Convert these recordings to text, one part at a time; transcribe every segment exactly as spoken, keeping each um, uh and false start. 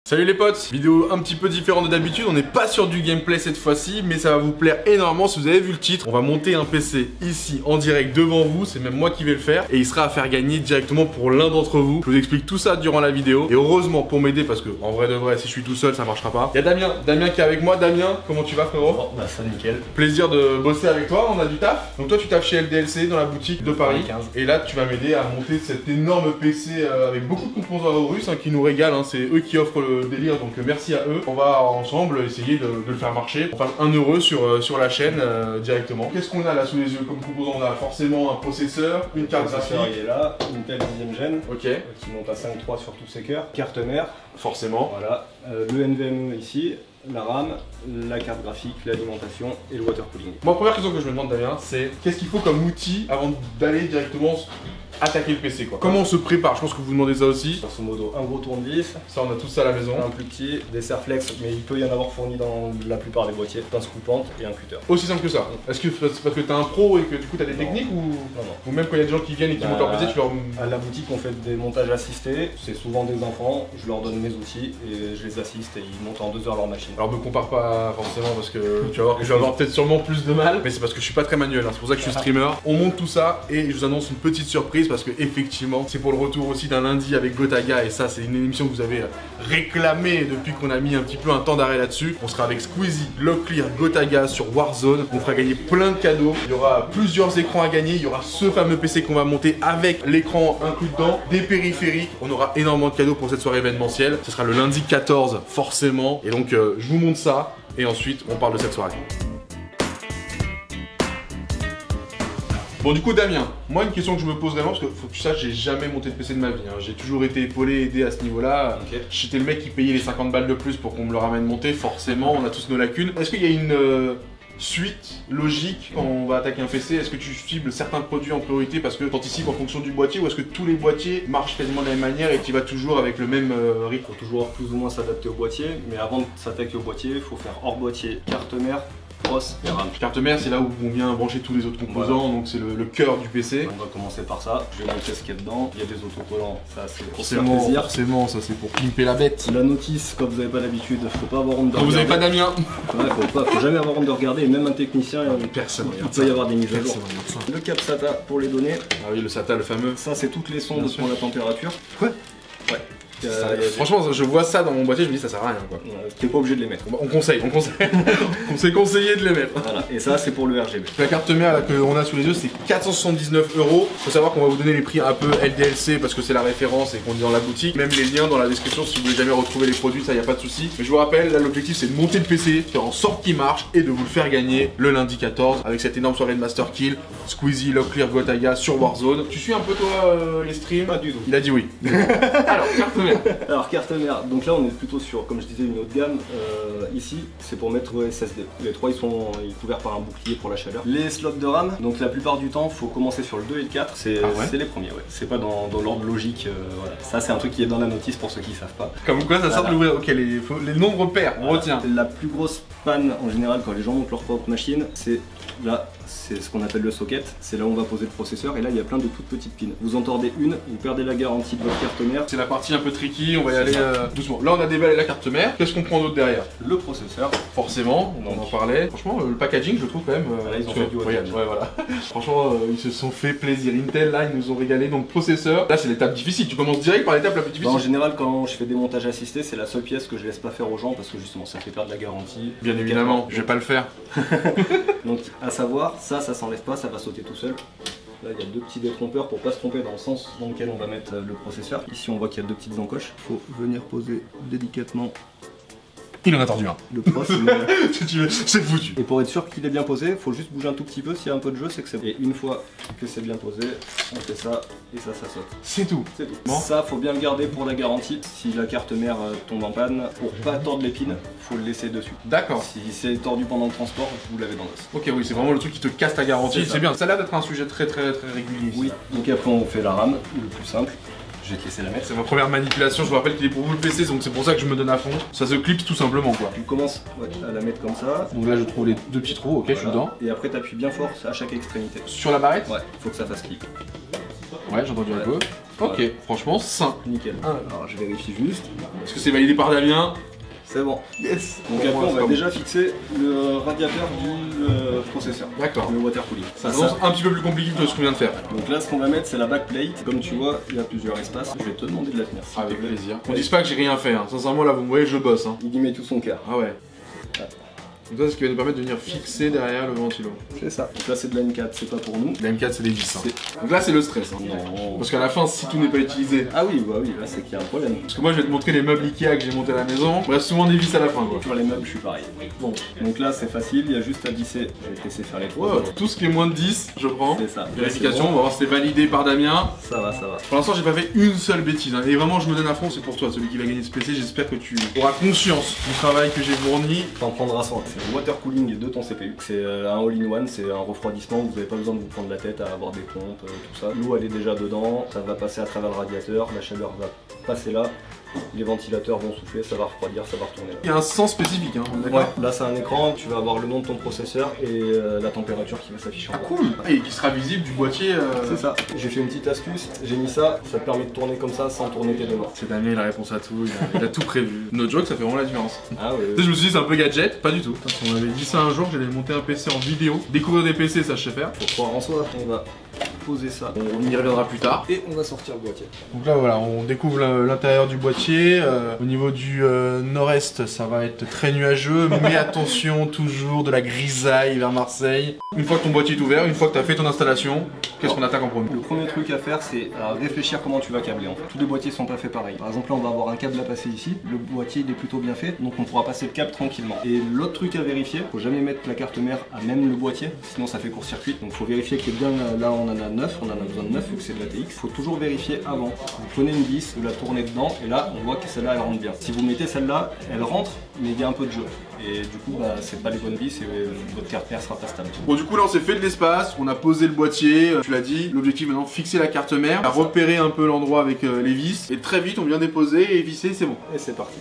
Salut les potes, vidéo un petit peu différente de d'habitude, on n'est pas sur du gameplay cette fois-ci, mais ça va vous plaire énormément si vous avez vu le titre. On va monter un P C ici en direct devant vous, c'est même moi qui vais le faire, et il sera à faire gagner directement pour l'un d'entre vous. Je vous explique tout ça durant la vidéo, et heureusement pour m'aider, parce que en vrai de vrai, si je suis tout seul, ça marchera pas. Il y a Damien, Damien qui est avec moi. Damien, comment tu vas frérot? Bon, bah ça nickel. Plaisir de bosser avec toi, on a du taf. Donc toi tu taffes chez L D L C dans la boutique de Paris, quinze. Et là tu vas m'aider à monter cet énorme P C euh, avec beaucoup de composants russes hein, qui nous régalent, hein. C'est eux qui offrent le délire, donc euh, merci à eux. On va ensemble essayer de, de le faire marcher. Enfin un euro sur, euh, sur la chaîne euh, directement. Qu'est-ce qu'on a là sous les yeux comme composants? On a forcément un processeur, une carte graphique. Il est là, Intel dixième gène, ok, qui monte à cinq trois sur tous ses cœurs, carte mère, forcément. voilà, euh, le N V M E ici, la RAM, la carte graphique, l'alimentation et le water cooling. Moi, première question que je me demande Damien, c'est qu'est-ce qu'il faut comme outil avant d'aller directement attaquer le P C quoi. Comment on se prépare? Je pense que vous vous demandez ça aussi. Grosso modo, un gros tournevis, Ça on a tout ça à la maison. un plus petit, des serflex, mais il peut y en avoir fourni dans la plupart des boîtiers, pince coupante et un cutter. Aussi simple que ça. Est-ce que c'est parce que t'es un pro et que du coup t'as des Non. techniques ou... Non, non. ou même quand il y a des gens qui viennent et qui Bah, montent leur P C, tu leur... À la boutique, on fait des montages assistés, c'est souvent des enfants, je leur donne mes outils et je les assiste et ils montent en deux heures leur machine. Alors me compare pas forcément parce que tu vas voir que je vais avoir peut-être sûrement plus de mal, mais c'est parce que je suis pas très manuel, hein. C'est pour ça que je suis streamer. On monte tout ça et je vous annonce une petite surprise parce que effectivement c'est pour le retour aussi d'un lundi avec Gotaga et ça c'est une émission que vous avez réclamée depuis qu'on a mis un petit peu un temps d'arrêt là-dessus. On sera avec Squeezie, Locklear, Gotaga sur Warzone. On fera gagner plein de cadeaux. Il y aura plusieurs écrans à gagner. Il y aura ce fameux P C qu'on va monter avec l'écran inclus dedans, des périphériques. On aura énormément de cadeaux pour cette soirée événementielle. Ce sera le lundi quatorze forcément. Et donc euh, je vous montre ça et ensuite on parle de cette soirée. Bon du coup Damien, moi une question que je me pose vraiment, parce que faut que tu saches, j'ai jamais monté de P C de ma vie, hein. J'ai toujours été épaulé, aidé à ce niveau-là. Okay. J'étais le mec qui payait les cinquante balles de plus pour qu'on me le ramène monter, forcément, on a tous nos lacunes. Est-ce qu'il y a une euh, suite logique quand on va attaquer un P C? Est-ce que tu cibles certains produits en priorité parce que tu anticipes en fonction du boîtier, ou est-ce que tous les boîtiers marchent quasiment de la même manière et tu vas toujours avec le même euh, rythme? Il faut toujours plus ou moins s'adapter au boîtier, mais avant de s'attaquer au boîtier, il faut faire hors boîtier, carte mère, cross et RAM. Carte mère, c'est là où vont bien brancher tous les autres composants, voilà. Donc c'est le, le cœur du P C. On va commencer par ça. Je vais montrer ce qu'il y a dedans. Il y a des autocollants, ça c'est pour faire Forcément, plaisir. forcément, ça c'est pour pimper la bête. La notice, quand vous n'avez pas l'habitude, faut pas avoir honte de Quand vous regarder. avez pas Damien. Ouais, faut, pas, faut jamais avoir honte de regarder, et même un technicien, Personne il regarde peut ça. y avoir des mises à jour. Personne regarde ça. Le cap SATA pour les données. Ah oui, le SATA, le fameux. Ça c'est toutes les sondes Bien pour sûr. la température. Quoi? Ouais. Ça, Euh, il y a des- franchement, je vois ça dans mon boîtier, je me dis ça sert à rien quoi. Euh, T'es pas obligé de les mettre. On, on conseille, on conseille. On s'est conseillé de les mettre. Voilà. Et ça c'est pour le R G B. La carte mère là qu'on a sous les yeux, c'est quatre cent soixante-dix-neuf euros. Faut savoir qu'on va vous donner les prix un peu L D L C parce que c'est la référence et qu'on est dans la boutique. Même les liens dans la description si vous voulez jamais retrouver les produits, ça y a pas de souci. Mais je vous rappelle, là l'objectif c'est de monter le P C, faire en sorte qu'il marche et de vous le faire gagner le lundi quatorze avec cette énorme soirée de Master Kill, Squeezie, Locklear, Gotaga sur Warzone. Tu suis un peu toi euh, les streams? Pas du tout. Il a dit oui. Alors, carte mère. Alors carte mère, donc là on est plutôt sur, comme je disais, une haute gamme. Euh, ici c'est pour mettre vos S S D. Les trois ils sont ils couverts par un bouclier pour la chaleur. Les slots de RAM, donc la plupart du temps faut commencer sur le deux et le quatre, c'est Ah ouais c'est les premiers, ouais. C'est pas dans, dans l'ordre logique, euh, voilà. Ça c'est un truc qui est dans la notice pour ceux qui savent pas. Comme quoi ça sort de Voilà. l'ouvrir. Ok, les, faut- les nombres pairs, on Voilà. retient. La plus grosse panne en général quand les gens montent leur propre machine, c'est là, c'est ce qu'on appelle le socket, c'est là où on va poser le processeur et là il y a plein de toutes petites pins. Vous en tordez une, vous perdez la garantie de votre carte mère. C'est la partie un peu tricky, on va y C'est aller ça. euh, doucement. Là on a déballé la carte mère, qu'est-ce qu'on prend d'autre derrière? Le processeur, Forcément, on en Donc. parlait. Franchement, euh, le packaging, je le trouve quand même. euh, Voilà, ils ont tu fait du vois, haut de regarde, gamme. ouais, voilà. Franchement, euh, ils se sont fait plaisir. Intel, là, ils nous ont régalé. Donc, processeur. Là, c'est l'étape difficile. Tu commences direct par l'étape la plus bah, en difficile. général quand je fais des montages assistés, c'est la seule pièce que je laisse pas faire aux gens parce que justement ça fait perdre la garantie. Bien évidemment, je vais pas le faire. Donc à savoir, ça, ça s'enlève pas, ça va sauter tout seul. Là, il y a deux petits détrompeurs pour pas se tromper dans le sens dans lequel on va mettre euh, le processeur. Ici, on voit qu'il y a deux petites encoches. Il faut venir poser délicatement Il en a tordu un. le pros. mais- Si tu veux, c'est foutu. Et pour être sûr qu'il est bien posé, il faut juste bouger un tout petit peu. S'il y a un peu de jeu, c'est que c'est bon. Et une fois que c'est bien posé, on fait ça et ça, ça saute. C'est tout. C'est tout. Bon. Ça, faut bien le garder pour la garantie. Si la carte mère euh, tombe en panne, pour pas tordre les pins, faut le laisser dessus. D'accord. Si c'est tordu pendant le transport, vous l'avez dans l'os. Ok, oui, c'est vraiment le truc qui te casse ta garantie. C'est ça. C'est bien. Ça a l'air d'être un sujet très, très, très régulier. Oui. Donc après, on fait la RAM, le plus simple. Je vais te laisser la mettre. C'est ma première manipulation. Je vous rappelle qu'il est pour vous le P C, donc c'est pour ça que je me donne à fond. Ça se clipse tout simplement, quoi. Tu commences ouais, à la mettre comme ça. Donc là, je trouve les deux petits trous. Ok, je suis Voilà. dedans. Et après, t'appuies bien fort à chaque extrémité. Sur la barrette. Ouais, faut que ça fasse clic. Ouais, j'ai entendu un peu. Ok, Voilà. franchement, sain. Nickel. Alors je vérifie juste. Est-ce que c'est validé par Damien? C'est bon. Yes. Donc Bon, après on c'est va pas déjà fixer le radiateur du euh, processeur. D'accord. Le water cooling. Ça annonce un petit peu plus compliqué que ce qu'on vient de faire. Donc là ce qu'on va mettre c'est la backplate. Comme tu vois il y a plusieurs espaces. Je vais te demander de la tenir. s'il te Avec plaît. plaisir. On dise pas que j'ai rien fait, hein. Sincèrement là vous me voyez je bosse. Hein. Il y met tout son cœur. Ah ouais. Donc ça c'est ce qui va nous permettre de venir fixer derrière le ventilo. C'est ça. Donc là c'est de la M quatre, c'est pas pour nous. La M quatre c'est des vis. Hein. C'est- Donc là c'est le stress. Hein. Non. Parce qu'à la fin si tout n'est pas utilisé. Ah oui, bah oui, là c'est qu'il y a un problème. Parce que moi je vais te montrer les meubles Ikea que j'ai montés à la maison. Il reste souvent des vis à la fin quoi. Sur les meubles je suis pareil. Bon, donc là c'est facile, il y a juste à visser. Je vais te laisser faire les trois. Wow. Tout ce qui est moins de dix, je prends. C'est ça. Vérification, Là, on va voir si c'est validé par Damien. c'est bon. Ça va, ça va. Pour l'instant j'ai pas fait une seule bêtise hein. Et vraiment je me donne à fond, c'est pour toi, celui qui va gagner ce P C, j'espère que tu auras conscience du travail que j'ai fourni. T'en prendras soin. C'est le water cooling de ton C P U. C'est euh, un all-in-one, c'est un refroidissement, vous n'avez pas besoin de vous prendre la tête à avoir des pompes, euh, tout ça. L'eau elle est déjà dedans, ça va passer à travers le radiateur, la chaleur va passer là, les ventilateurs vont souffler, ça va refroidir, ça va retourner là. Il y a un sens spécifique, hein, d'accord. Ouais, là c'est un écran, tu vas avoir le nom de ton processeur et euh, la température qui va s'afficher en Ah bas. cool. Et qui sera visible du boîtier. Euh... C'est ça. J'ai fait une petite astuce, j'ai mis ça, ça te permet de tourner comme ça sans tourner tes deux mains. C'est Damien la réponse à tout, il a, il a tout prévu. No joke, ça fait vraiment la différence. Ah ouais. Tu sais, je me suis dit c'est un peu gadget, pas du tout. Putain, si on m'avait dit ça un jour, j'allais monter un P C en vidéo, découvrir des P C, ça je sais faire. Faut croire en soi. On va poser ça On y reviendra plus tard. et on va sortir le boîtier. Donc là voilà, on découvre l'intérieur du boîtier. Euh, au niveau du euh, nord-est, ça va être très nuageux, mais attention, toujours de la grisaille vers Marseille. Une fois que ton boîtier est ouvert, une fois que tu as fait ton installation, qu'est-ce qu'on attaque en premier? Le premier truc à faire, c'est à réfléchir comment tu vas câbler en fait. Tous les boîtiers sont pas faits pareil. Par exemple, là, on va avoir un câble à passer ici. Le boîtier, il est plutôt bien fait, donc on pourra passer le câble tranquillement. Et l'autre truc à vérifier, faut jamais mettre la carte mère à même le boîtier, sinon ça fait court-circuit. Donc faut vérifier qu'il est bien là, on en a neuf, on en a besoin de neuf vu que c'est de la T X. Faut toujours vérifier avant. Vous prenez une vis, vous la tournez dedans, et là, on voit que celle-là, elle rentre bien. Si vous mettez celle-là, elle rentre, mais il y a un peu de jeu. Et du coup, bah, c'est pas les bonnes vis et euh, votre carte mère sera pas stable. Bon du coup là on s'est fait de l'espace, on a posé le boîtier, euh, tu l'as dit, l'objectif maintenant fixer la carte mère, à repérer un peu l'endroit avec euh, les vis, et très vite on vient déposer et visser, c'est bon. Et c'est parti.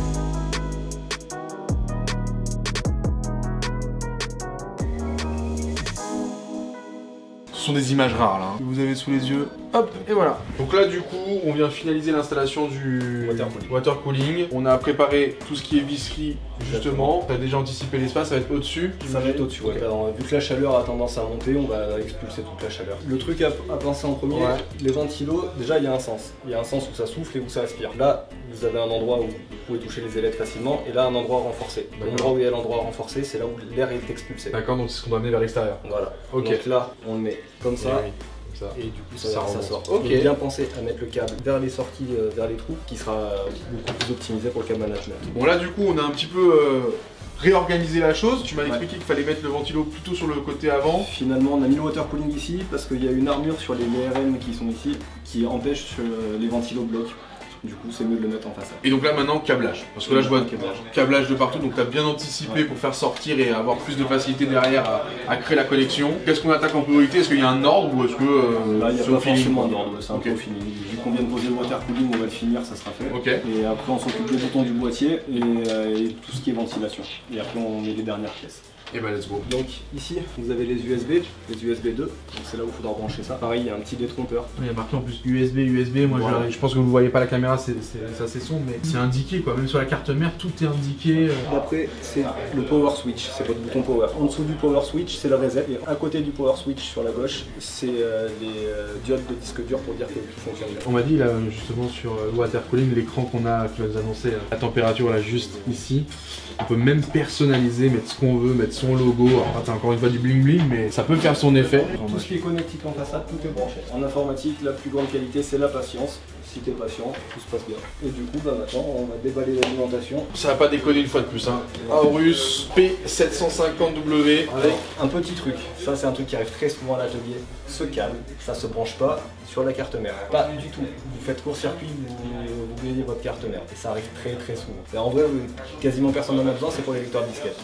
Ce sont des images rares là, hein, que vous avez sous les yeux. Hop, et voilà. Donc là du coup, on vient finaliser l'installation du Water cooling. water cooling. On a préparé tout ce qui est visserie justement. Tu as déjà anticipé l'espace, ça va être au-dessus. Ça va être au-dessus, ouais. Alors, vu que la chaleur a tendance à monter, on va expulser toute la chaleur. Le truc à, à penser en premier, Ouais. les ventilos, déjà il y a un sens. Il y a un sens où ça souffle et où ça aspire. Là, vous avez un endroit où vous pouvez toucher les ailettes facilement, et là un endroit renforcé. D'accord. L'endroit où il y a l'endroit renforcé, c'est là où l'air est expulsé. D'accord, donc c'est ce qu'on doit amener vers l'extérieur. Voilà. Ok. Donc là, on le met comme ça. Eh oui, comme ça. Et du coup ça, Ça ça remonte. sort. Ok. Il faut bien penser à mettre le câble vers les sorties, euh, vers les trous, qui sera euh, beaucoup plus optimisé pour le câble management. Bon là du coup on a un petit peu euh, réorganisé la chose. Tu m'as Ouais. expliqué qu'il fallait mettre le ventilo plutôt sur le côté avant. Finalement, on a mis le water cooling ici parce qu'il y a une armure sur les V R M qui sont ici qui empêche euh, les ventilos blocs. Du coup, c'est mieux de le mettre en façade. Et donc là maintenant câblage. Parce que là je vois Câblage. câblage de partout, donc tu as bien anticipé Ouais. pour faire sortir et avoir plus de facilité derrière à, à créer la connexion. Qu'est-ce qu'on attaque en priorité? Est-ce qu'il y a un ordre ou est-ce que euh, Là, il n'y a c'est pas au feeling, forcément quoi? d'ordre, c'est un Ok. peu au feeling. Vu qu'on vient de poser le water cooling, on va le finir, ça sera fait. Ok. Et après, on s'occupe des boutons du boîtier et, euh, et tout ce qui est ventilation. Et après, on met les dernières pièces. Et bah let's go. Donc ici, vous avez les U S B, les U S B deux. Donc c'est là où il faudra brancher ça. Pareil, il y a un petit détrompeur. Il y a marqué en plus U S B, U S B, moi Voilà. je, je pense que vous ne voyez pas la caméra, c'est assez sombre, mais c'est indiqué quoi, même sur la carte mère, tout est indiqué. euh. Après, c'est le power switch, c'est votre bouton power. En dessous du power switch, c'est le reset. Et à côté du power switch sur la gauche, c'est euh, les euh, diodes de disque dur pour dire que tout fonctionne bien. On m'a dit là justement sur euh, le water cooling, l'écran qu'on a qui va nous annoncer euh, la température là juste ici. On peut même personnaliser, mettre ce qu'on veut, mettre son logo. Alors t'as encore une fois du bling bling, mais ça peut faire son effet. Tout ce qui est connectique en façade, tout est branché. En informatique, la plus grande qualité, c'est la patience. Si t'es patient, tout se passe bien. Et du coup, bah maintenant, on va déballer l'alimentation Ça va pas déconner une fois de plus. Hein. Aorus P sept cent cinquante W avec un petit truc. Ça, c'est un truc qui arrive très souvent à l'atelier. Ce câble, ça se branche pas sur la carte mère. Pas du tout. Vous faites court-circuit, vous, vous grillez votre carte mère. Et ça arrive très très souvent. Et en vrai, quasiment personne n'en a besoin, c'est pour les lecteurs de disquettes.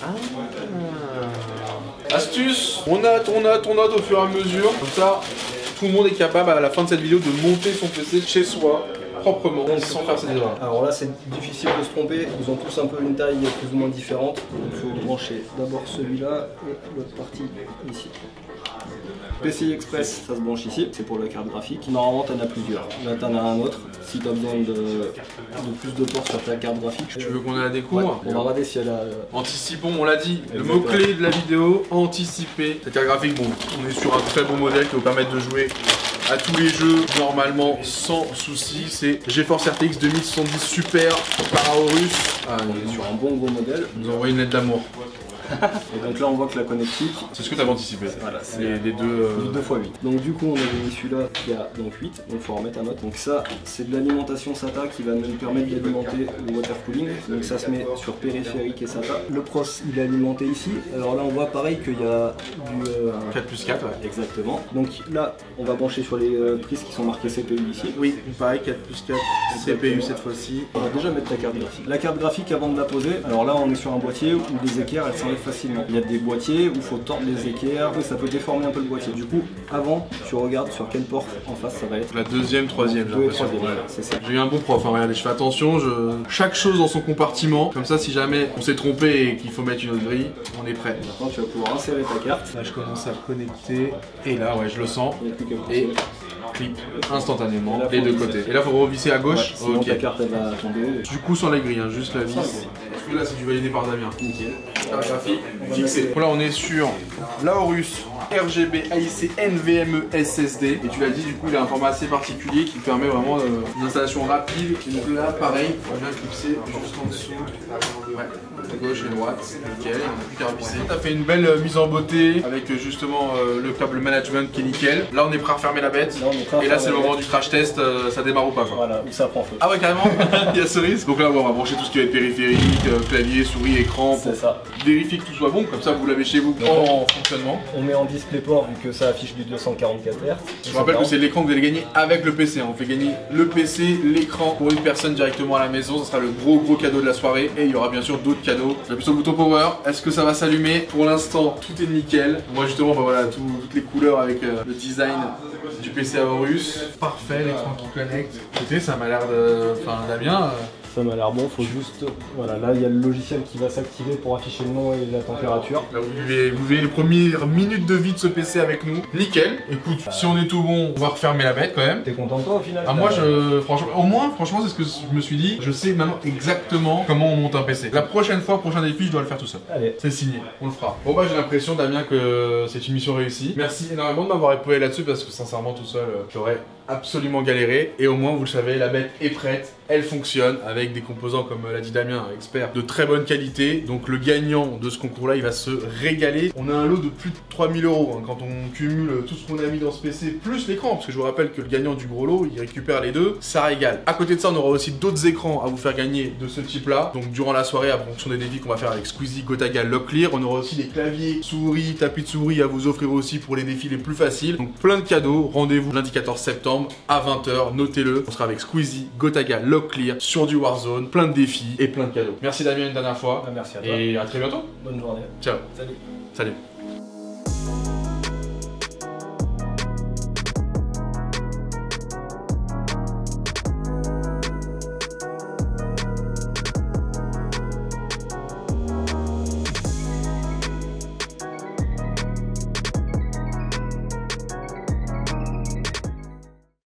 Astuce, on note, on note, on note au fur et à mesure. Comme ça, tout le monde est capable à la fin de cette vidéo de monter son P C chez soi, proprement, sans faire ses erreurs. Alors là, c'est difficile de se tromper. Ils ont tous un peu une taille plus ou moins différente. Il faut brancher d'abord celui-là et l'autre partie ici. P C I Express, ça se branche ici, c'est pour la carte graphique. Normalement, t'en as plusieurs. Là, t'en as un autre. Si t'as besoin de, de plus de ports sur ta carte graphique, tu veux qu'on ait la découvre? Ouais, on va regarder si elle a. Anticipons, on l'a dit, le mot-clé de la vidéo, anticiper. Cette carte graphique, bon, on est sur un très bon modèle qui va vous permettre de jouer à tous les jeux normalement sans souci. C'est GeForce R T X deux mille soixante-dix Super par Aorus. Ah, on est sur un bon gros modèle. Nous envoie une lettre d'amour. Et donc là on voit que la connectique, c'est ce que tu avais anticipé. Voilà, c'est les, les deux euh... deux fois huit. Donc du coup on avait mis celui-là qui a donc huit, donc il faut remettre un autre. Donc ça c'est de l'alimentation SATA qui va nous permettre d'alimenter le water cooling. Donc ça se met sur périphérique et SATA. Le pros il est alimenté ici. Alors là on voit pareil qu'il y a du euh, quatre plus quatre, ouais. Exactement. Donc là on va brancher sur les euh, prises qui sont marquées C P U ici. Oui, pareil, quatre plus quatre C P U cette fois-ci. On va déjà mettre ta carte graphique. La carte graphique avant de la poser, alors là on est sur un boîtier où les équerres elles s'enlèvent facilement. Il y a des boîtiers où il faut tordre les équerres, et ça peut déformer un peu le boîtier. Du coup, avant, tu regardes sur quel port en face ça va être. La deuxième, troisième, j'ai l'impression. Voilà, c'est ça. J'ai eu un bon prof, hein, regardez, je fais attention, je... chaque chose dans son compartiment, comme ça si jamais on s'est trompé et qu'il faut mettre une autre grille, on est prêt. Maintenant tu vas pouvoir insérer ta carte. Là je commence à connecter, et là ouais je le sens, Il n'y a plus qu'à et clip instantanément, là, les deux revisser. côtés. Et là faut revisser à gauche, Ouais, sinon ok. ta carte elle va tomber. Du coup sans la grille, hein, juste la vis. Parce que là c'est du validé par Damien. Nickel. Carte graphique fixée. Là on est sur l'Aorus R G B A I C N V M E S S D. Et tu l'as dit, du coup il a un format assez particulier qui permet vraiment euh, une installation rapide. Et donc là pareil, on vient clipser juste en dessous. Ouais. À gauche et droite, nickel, on n'a plus qu'à revisser. T'as fait une belle euh, mise en beauté avec euh, justement euh, le câble management qui est nickel. Là on est prêt à refermer la bête. Là, on est prêt à et là c'est le fermer moment du crash test, euh, ça démarre ou pas quoi. Voilà, où ça prend feu. Ah ouais carrément, il y a cerise. Donc là on va brancher tout ce qui va être périphérique, euh, clavier, souris, écran. C'est ça. Vérifier que tout soit bon, comme ça vous l'avez chez vous en fonctionnement. On met en DisplayPort vu que ça affiche du deux cent quarante-quatre hertz. Je vous rappelle que c'est l'écran que vous allez gagner avec le P C. On fait gagner le P C, l'écran pour une personne directement à la maison. Ce sera le gros gros cadeau de la soirée. Et il y aura bien sûr d'autres cadeaux. J'appuie sur le bouton power. Est-ce que ça va s'allumer? Pour l'instant, tout est nickel. Moi justement, bah voilà, tout, toutes les couleurs avec euh, le design du P C Aorus. Parfait, l'écran qui connecte. Écoutez, ça m'a l'air de... Enfin, Damien... Euh... Ça m'a l'air bon, faut juste... Voilà, là il y a le logiciel qui va s'activer pour afficher le nom et la température. Là vous vivez, vous vivez les premières minutes de vie de ce P C avec nous. Nickel. Écoute, euh... si on est tout bon, on va refermer la bête quand même. T'es content de toi au final? Ah moi je... Franchement, au moins, franchement c'est ce que je me suis dit. Je sais maintenant exactement comment on monte un P C. La prochaine fois, prochain défi, je dois le faire tout seul. Allez. C'est signé, on le fera. Bon bah j'ai l'impression Damien que c'est une mission réussie. Merci énormément de m'avoir épaulé là-dessus parce que sincèrement tout seul, j'aurais absolument galéré. Et au moins vous le savez, la bête est prête. Elle fonctionne avec des composants comme l'a dit Damien, expert, de très bonne qualité. Donc le gagnant de ce concours-là, il va se régaler. On a un lot de plus de trois mille euros hein, quand on cumule tout ce qu'on a mis dans ce P C plus l'écran. Parce que je vous rappelle que le gagnant du gros lot, il récupère les deux, ça régale. À côté de ça, on aura aussi d'autres écrans à vous faire gagner de ce type-là. Donc durant la soirée, en fonction des défis qu'on va faire avec Squeezie, Gotaga, Locklear, on aura aussi des claviers, souris, tapis de souris à vous offrir aussi pour les défis les plus faciles. Donc plein de cadeaux. Rendez-vous lundi quatorze septembre à vingt heures. Notez-le. On sera avec Squeezie, Gotaga, Locklear sur du Warzone, plein de défis et plein de cadeaux. Merci Damien une dernière fois. Ah, merci à toi. Et à très bientôt. Bonne journée. Ciao. Salut. Salut.